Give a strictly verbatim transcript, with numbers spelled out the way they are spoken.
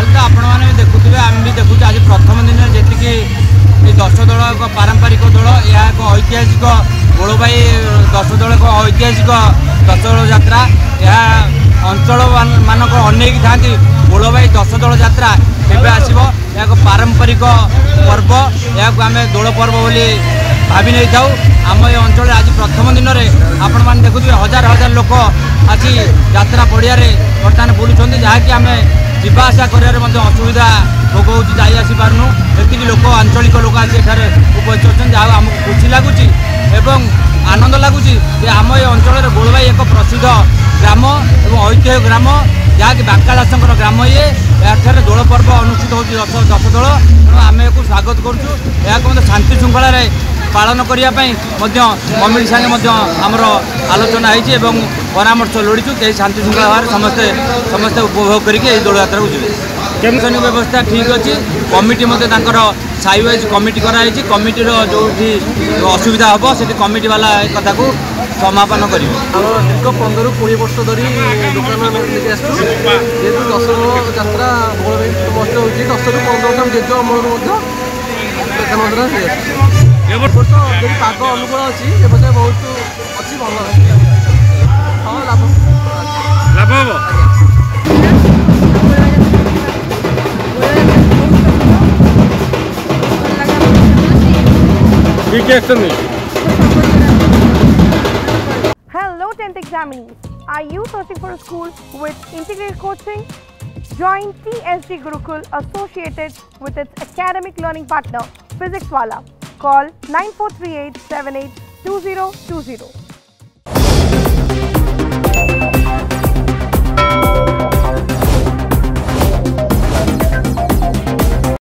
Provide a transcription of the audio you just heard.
ताल तो आपण मैंने भी देखुए आम भी देखु आज प्रथम दिन जी दश दल एक पारंपरिक दल यह एक ऐतिहासिक गोलबाई दश दल एक ऐतिहासिक दश दल यात्रा यह अंचल मानक अनेक था गोलबाई दश दल यात्रा केवे आसब यह एक पारंपरिक पर्व यह आम दोल पर्व बोली भावी नहीं था आम ये अंचल आज प्रथम दिन में आपण मैंने देखुए हजार हजार लोक आसी यात्रा पड़िया बर्तमान बुलूँ जहाँकि आम जीवा आसा कर असुविधा भोग हो आसी पार्नु ये लोक आंचलिक लोक आसी उपस्थित अच्छे जहाँ आमको खुशी लगुच एवं आनंद लगुच आम ये अंचल गोलबाई एक प्रसिद्ध ग्राम और ऐतिह्य ग्राम जहाँकि बांकादास ग्राम ये यहाँ दोल पर्व अनुष्ठित हो दस दस दल तेणु आम एक स्वागत करूँ शांति श्रृंखला पालन करने कमिटी सागे आमर आलोचना होती परामर्श लोड़ीचु कई शांति श्रृंखला भाव समस्ते समस्ते उपभोग करके दोल यात्रा को जी केमिसन व्यवस्था ठीक अच्छी कमिटी साई वाइज कमिटी कराई कमिटी जो असुविधा हम से कमिटी वाला कथा को समापन करेंगे दीर्घ पंद्रह कोड़े वर्ष धरी दुकान लेके जेहतु दस यात्रा मस्त हो दस रु पंद्रह जेज अमल पाग अनुकूल अच्छी व्यवसाय बहुत अच्छी भल हाँ लाभ लाभ हम Hello tenth examinees, are you searching for a school with integrated coaching? Join T S D Gurukul associated with its academic learning partner Physics Wala. Call nine four three eight seven eight two zero two zero.